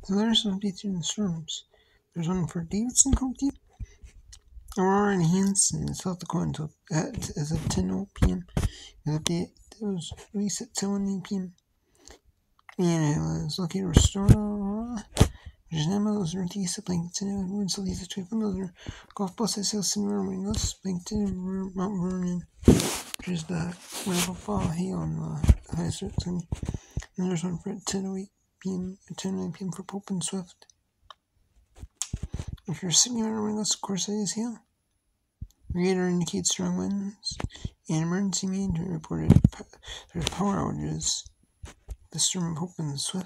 So there's some updates in the storms. There's one for Davidson County, Aurora and Hanson, South Dakota as of 10 p.m. The update was released at 7 p.m. And it was located in Aurora, which is 9 miles northeast of Plankton, and southeast of 25 miles Gulf Plus SL Cinema Wingles, Plankton, Mount Vernon, which is the wonderful fall hail on the high certainty. And there's one for 10:08 p.m. and 10:09 p.m. for Pope and Swift. If you're sitting around a windless, of course, that is hail. Radar indicates strong winds, and emergency management reported there's power outages. The storm of Hope and Swift.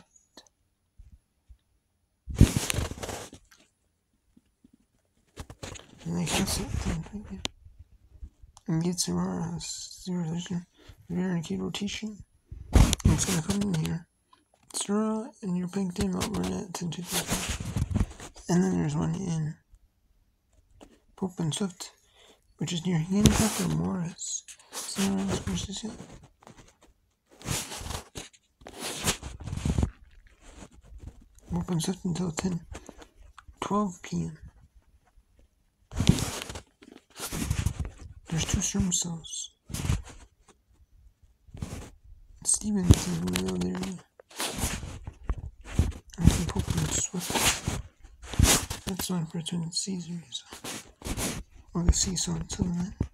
And they cancel it. And gets Aurora 0 radar indicate rotation. And it's gonna come in here. It's Aurora and your Plankton Mount Vernon at 10:25. And then there's one in Pope and Swift, which is near Hancock or Morris. So where's this yet? Pope and Swift until 10:12 p.m. There's 2 storm cells. Stevens is real there. And some Pope and Swift. That's one for Twin Caesars. Or the Seesaw until then.